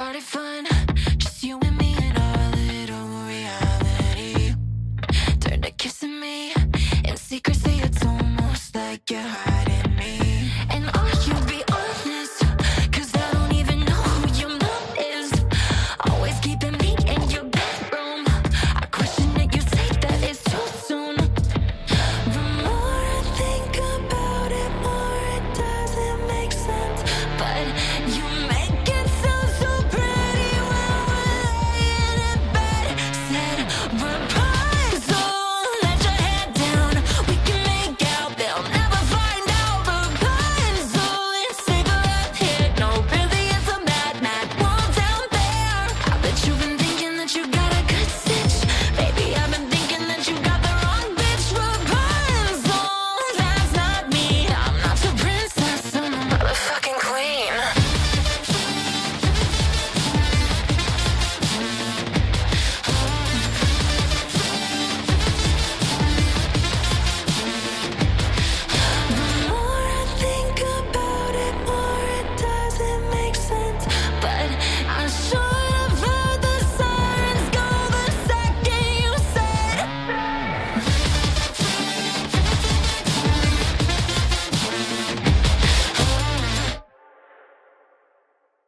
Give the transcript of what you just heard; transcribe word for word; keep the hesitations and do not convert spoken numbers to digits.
started fun, just you and me and our little reality. Turned to kissing me in secrecy, it's almost like you're hiding.